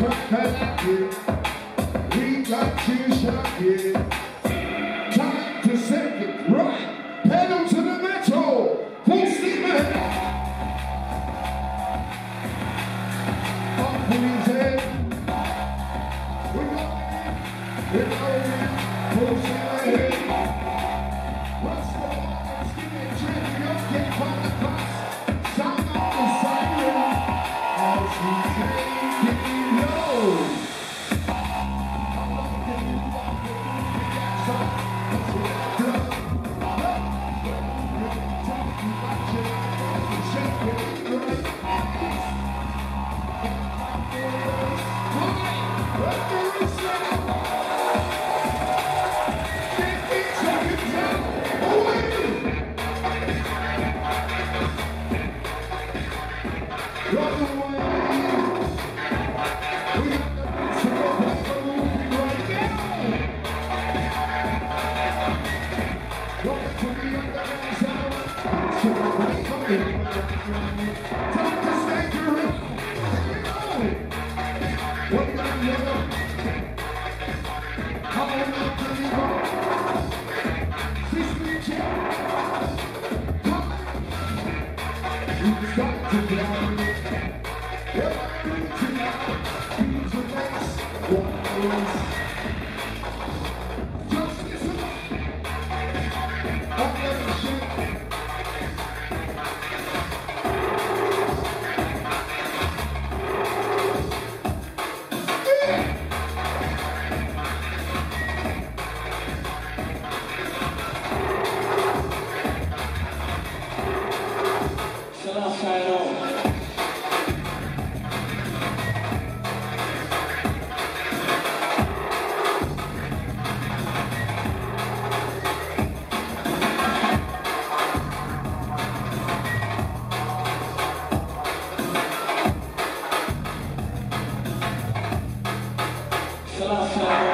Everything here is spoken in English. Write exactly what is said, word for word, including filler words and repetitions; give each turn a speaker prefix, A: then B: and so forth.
A: We got to shock it. Time to set it right. Pedal to the metal. Full steam ahead. Up his head. We're going. We're going. Full steam ahead. What's the one? Let's give it a chance. We don't get by the bus. Sound off the siren. As we take it low.
B: Salam, salam.